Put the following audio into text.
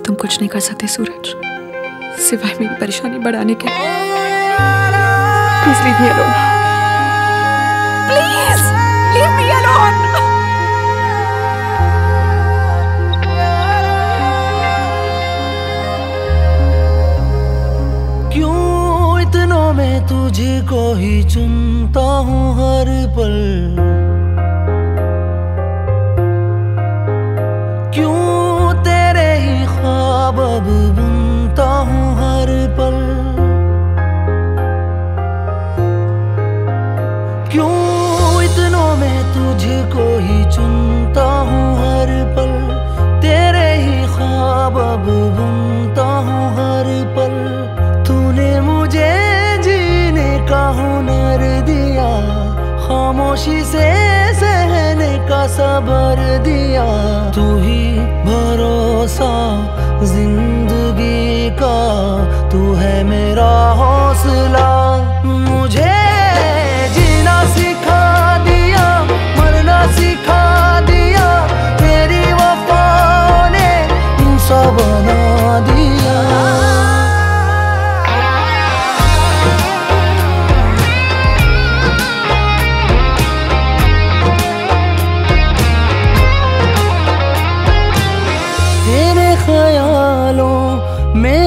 तुम कुछ नहीं कर सकते सूरज, सिवाय मेरी परेशानी बढ़ाने के। Please leave me alone, please leave me alone. क्यों इतनों में तुझको ही चुनता हूँ हर पल, क्यों तेरे ही ख्वाब अब बुनता हूँ हर पल, क्यों इतनों में तुझको ही चुनता हूँ हर पल, तेरे ही ख्वाब अब बुनता हूँ हर पल। तूने मुझे जीने का हुनर दिया, खामोशी से सहने का सब्र दिया, तू ही भरोसा जिंदगी का, तू है मेरा हौसला। मुझे जीना सिखा दिया, मरना सिखा दिया, तेरी वफा ने इंसान बना दिया। ख्यालों में